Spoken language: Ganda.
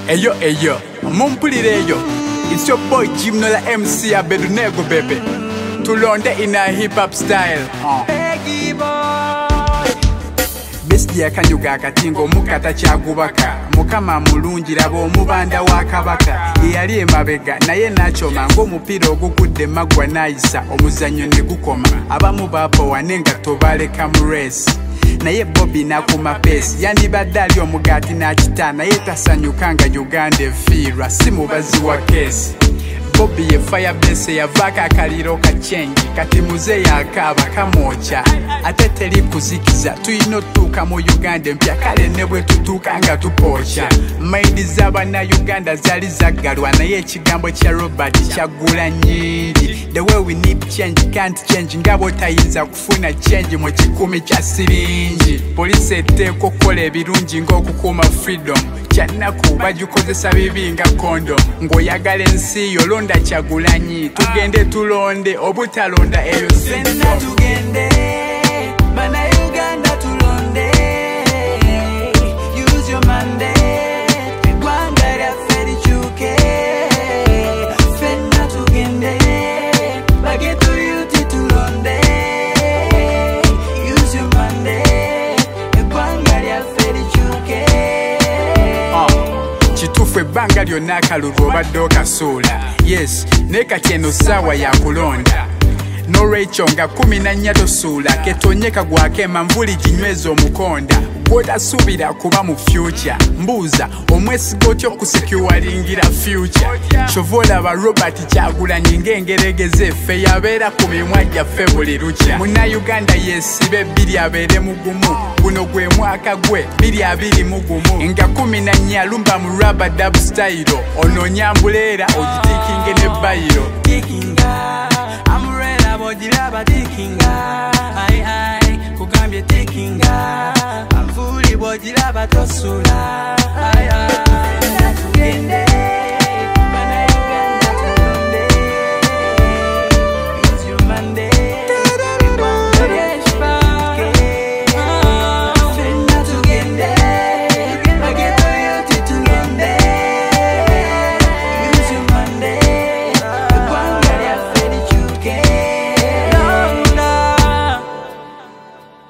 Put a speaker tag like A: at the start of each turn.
A: Eyo, mumpulireyo. It's your boy Jim Nola MC Abedunego baby. Tulonde in a hip hop style. Besti ya kanyuga akatingo mukata kyagubaka mukama mulungi labo omubanda wa kabaka yali emabega naye nachoma ng'omupiira ogukudde maggwa nayisa omuzannyo ne gukoma abamu baapowa nenga tobaleka mu race naye Bobby nakuma pesi yandibadde ali omugaati n'akita naye tasanyuka nga Uganda efiirwa si mubazi wa kesi Bobby ye firebase yavaako akaliro ka change kati muze yakaaba kamwoca ate teri kuzikiza tuyina otuuka mu Uganda empya kale ne bwe tutuuka nga tupooca maidi z'Abannayuganda zaali zaggalwa naye ekigambo kya Robert kyaggula nnyingi the way we need change can't change nga bw'otayinza kufuna change mu kikumi kya siringi poliisi etteeka okukola ebirungi ng'okukuuma freedom kyannaku bagikozesa bibi nga kondom ng'oyagala ensi yo londa Kyagulanyi tugende tulonde obutalonda eyo
B: senna tugende bana Uganda tulonde use your mandate gwanga lyaffe likyuke fenna tugende bageto yuti tulonde use your mandate gwanga lyaffe likyuke
A: kituufu ebbanga lyonna akalulu obadde okasuula yes naye kati eno ssaawa yakulonda n'olwekyo nga 14 tosuula ketonyeka gwake manvuli ginyweza omukonda gw'otasuubira kuba mu future mbuuza omwesiga otya okusekyuwalingira future kyova olaba Robert Kyagulanyi ng'engeregeze effe yabeera ku mimwa gyaffe buli lukya Munnayuganda yeesibe 2 abeere mugumu guno gwe mwaka gwe 2021 nga 14 alumba mu rubber dub style ononyambuleera ogitiikinge ne bayiro
B: tikinga amurela bojilaba tikinga ai